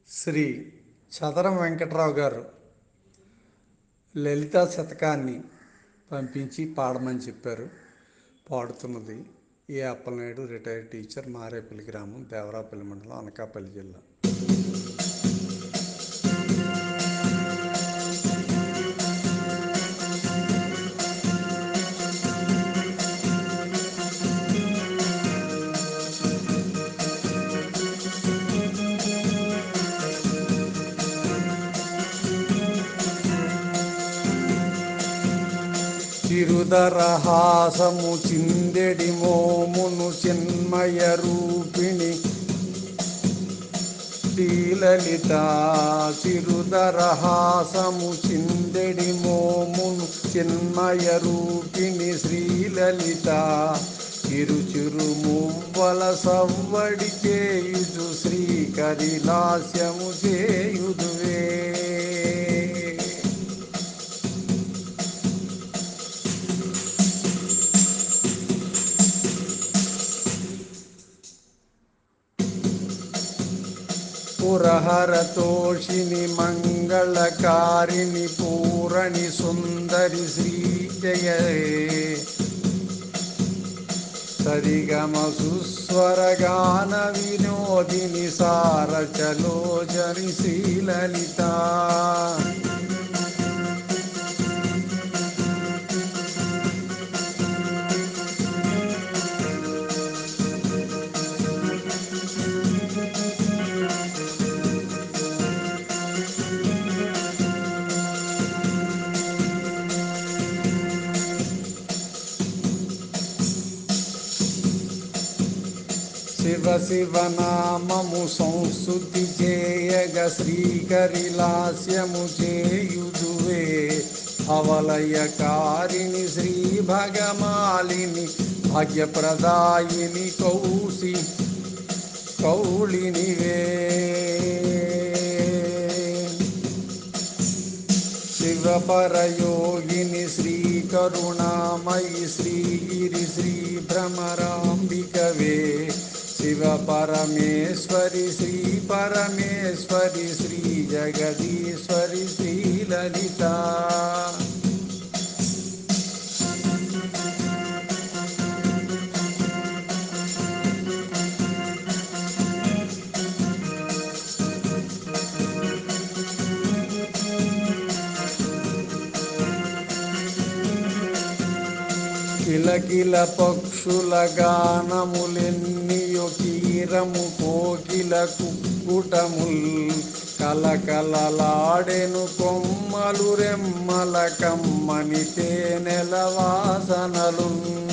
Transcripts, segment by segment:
శ్రీ చదరం వెంకట్రావు గారు లలితా శతకాన్ని పంపించి పాడమని చెప్పారు. పాడుతున్నది A Appalanaidu, retired teacher, Marepalli గ్రామం, దేవరాపల్లి మండలం, అనకాపల్లి జిల్లా. చిరుదరహాసము చిందెడి మోమును చిన్మయ రూపిణి శ్రీలలిత. చిరుదరహాసము చిందెడి మోమును చిన్మయ రూపిణి శ్రీలలిత. చిరు చిరు మువ్వల సవ్వడి చేయుదు శ్రీకరిలాస్యము చేయుదువే. పురహర తోషిని మంగళకారిణి పూరణి సుందరి శ్రీ జయ. సరిగమ సుస్వర గాన వినోదిని సారచలోచని శ్రీలలిత. శివ శివ నామము సంస్తుతి చేయగ శ్రీకరిలాస్యము చేయుదువే. అవలయకారిణి శ్రీ భగమాలిని భాగ్యప్రదాయిని కౌళినివే. శివపరయోగిని శ్రీ కరుణామయి శ్రీగిరి శ్రీ భ్రమరాంబికవే. శివ పరమేశ్వరి శ్రీ పరమేశ్వరి శ్రీ జగదీశ్వరి శ్రీలలిత. కిలకిల పక్షుల గానములెన్నియో కీరము కోకిల కుక్కుటముల్. కలకలలాడెను కొమ్మలు రెమ్మల కమ్మని తేనెల వాసనలు.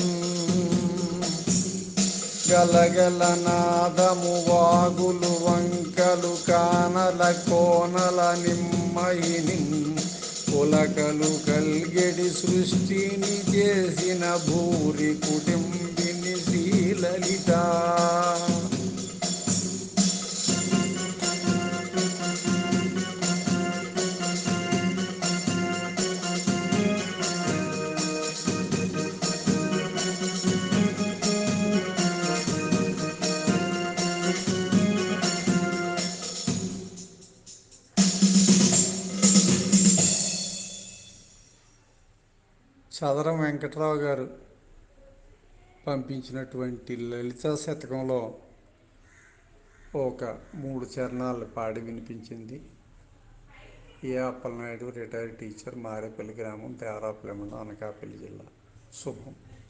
గలగల నాదము వాగులు వంకలు కానల కోనల నిమ్మయిని. పులకలు కల్గెడి సృష్టిని చేసిన భూరి కుటుంబిని శ్రీలలిత. చదరం వెంకట్రావు గారు పంపించినటువంటి లలితా శతకంలో ఒక 3 చరణాలు పాడి వినిపించింది. A Appalanaidu, retired teacher, Marepalli గ్రామం, దేవరాపల్లి మండలం, అనకాపల్లి జిల్లా. శుభం.